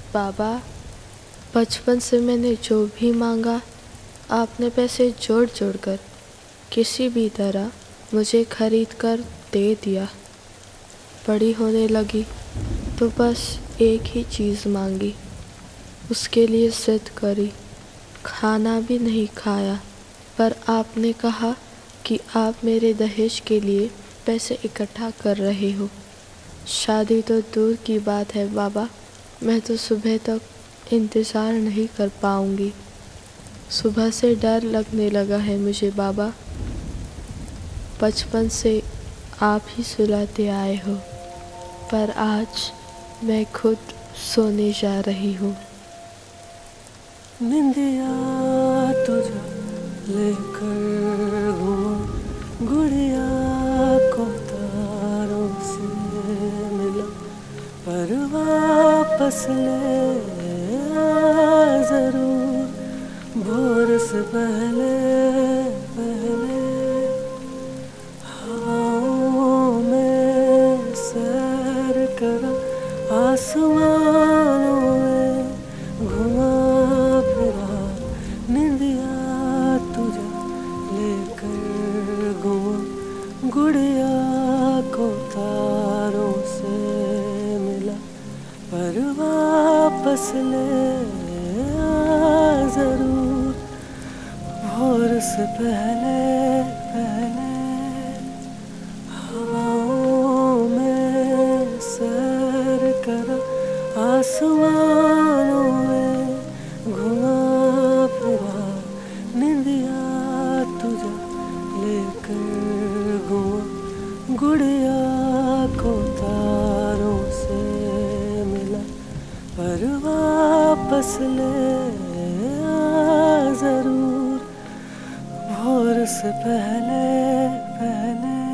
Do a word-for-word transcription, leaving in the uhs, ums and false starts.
बाबा, बचपन से मैंने जो भी मांगा आपने पैसे जोड़ जोड़ कर किसी भी तरह मुझे खरीद कर दे दिया। बड़ी होने लगी तो बस एक ही चीज़ मांगी, उसके लिए जिद करी, खाना भी नहीं खाया। पर आपने कहा कि आप मेरे दहेज के लिए पैसे इकट्ठा कर रहे हो। शादी तो दूर की बात है बाबा, मैं तो सुबह तक इंतज़ार नहीं कर पाऊंगी। सुबह से डर लगने लगा है मुझे बाबा। बचपन से आप ही सुलाते आए हो, पर आज मैं खुद सोने जा रही हूँ। निंदिया तुझे लेकर घूमा, गुड़िया को तारों से मिला, पर वापस ले आ जरूर, भोर से पहले पहले। हवाओं में सैर करा, आसमानों में घुमा फिरा, निंदिया तुझे लेकर घूमा, गुड़िया को तारों से मिला, पर वापस ले आ जरूर, भोर से पहले पहले। हवाओं में सैर करा, आसमानों में घुमा फिरा, निंदिया तुझे लेकर घुमा, गुड़िया को तारों से मिला, पर वापस ले आ जरूर, भोर से पहले पहले।